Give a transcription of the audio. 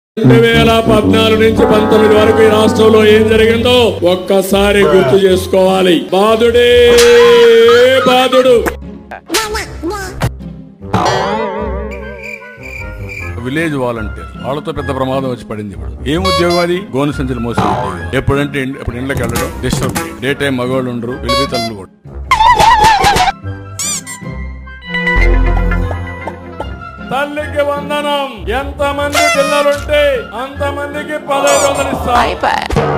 2014 నుంచి 19 వరకు ఈ రాష్ట్రంలో ఏం జరిగిందో ఒక్కసారి గుర్తు చేసుకోవాలి. బాధుడే బాధుడు. విలేజ్ వాలంటీర్ వాళ్ళతో పెద్ద ప్రమాదం వచ్చి పడింది. ఇప్పుడు ఏం ఉద్యోగం అది? గోను సంచులు మోసే ఉద్యోగం. ఎప్పుడంటే ఇప్పుడు ఇండ్లకి వెళ్ళడం, డిస్టర్బ్, డే టైం మగవాళ్ళు ఉండరు, వెళ్ళి తల్లు కూడా. తల్లికి వందనం. ఎంతమంది పిల్లలుంటే అంతమందికి 1500 ఇస్తారు.